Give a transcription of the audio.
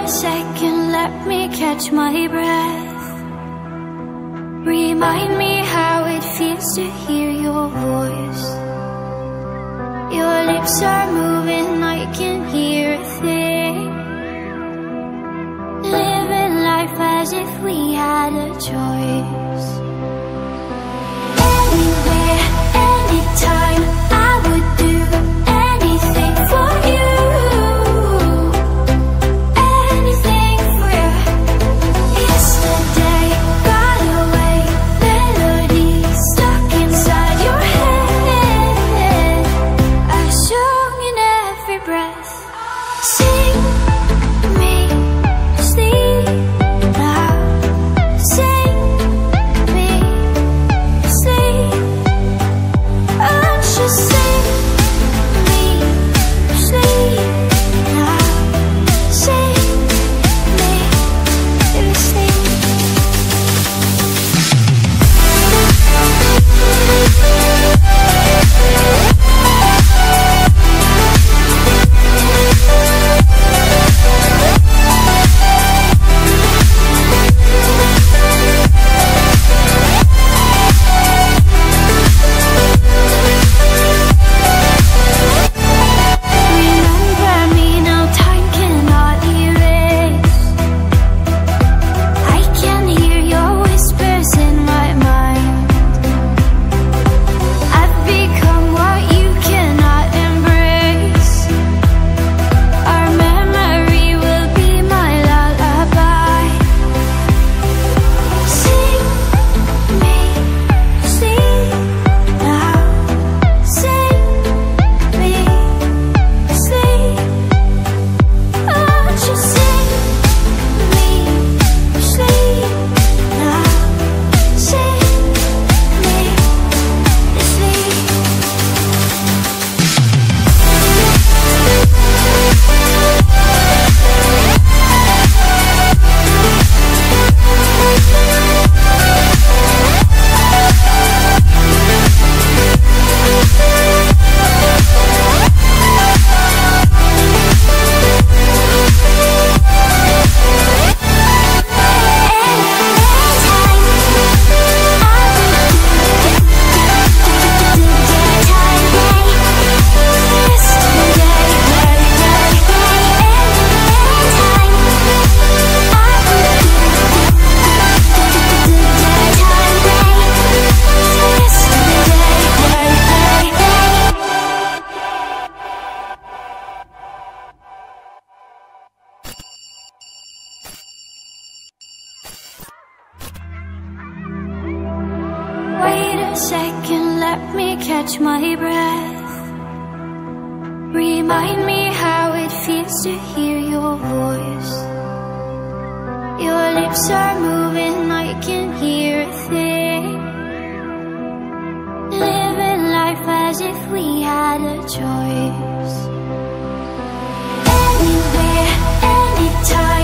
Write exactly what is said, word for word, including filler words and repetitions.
a second, let me catch my breath. Remind me how it feels to hear your voice. Your lips are moving, I can hear a thing. Living life as if we had a choice. Anywhere, anytime, I would do anything for you. Anything for you. Yesterday got away, melodies stuck inside your head. I sung in every breath. Sing me sleep now. Sing me sleep. Oh, just sing me sleep now. Sing me sleep. Remember me now, time cannot erase. I can hear your whispers in my mind. I've become what you cannot embrace. Our memory will be my lullaby. Sing me sleep now. Sing me sleep. Oh, just sing me sleep now. Sing me sleep. Wait a second, let me catch my breath. Remind me how it feels to hear your voice. Your lips are moving, I can hear a thing. Living life as if we had a choice. Anywhere, anytime.